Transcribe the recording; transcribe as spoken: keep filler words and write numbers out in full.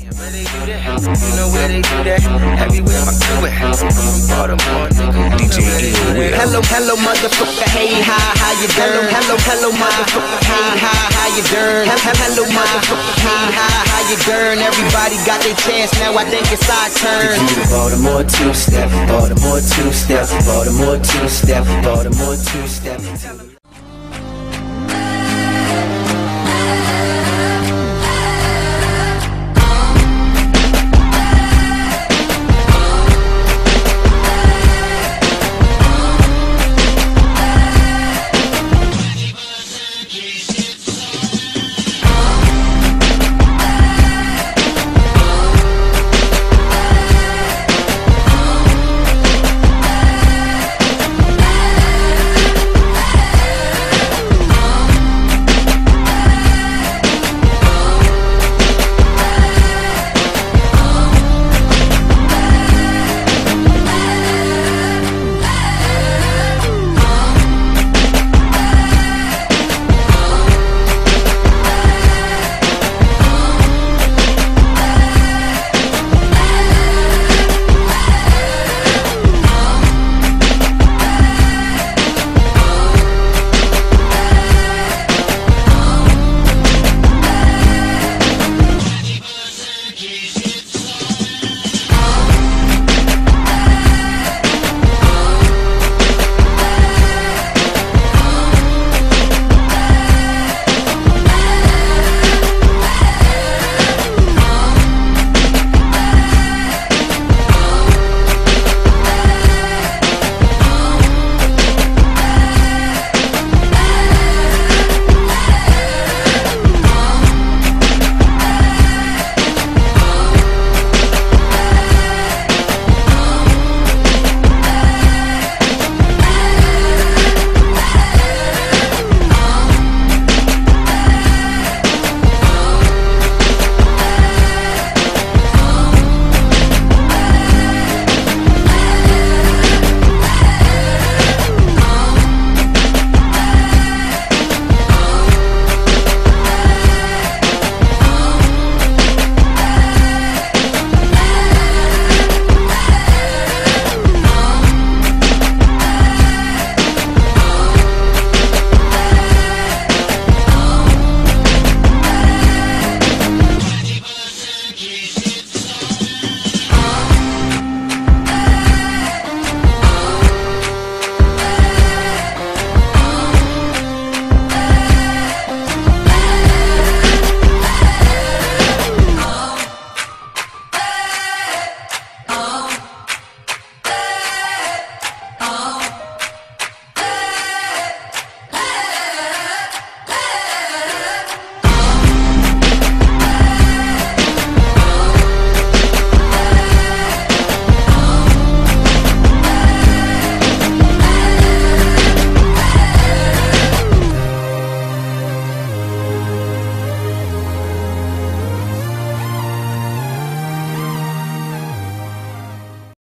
Where they do that? You know where they do that? Everywhere my crew at. From Baltimore, nigga. D J Ill. Hello, hello, motherfucker. Hey, hi, how you doing? Hello, hello, motherfucker. Hey, hi, how you doing? Hello, motherfucker. Hey, hi, how you doing? Everybody got their chance now. I think it's our turn. Baltimore two-step, Baltimore two-step, Baltimore two-step, Baltimore two-step.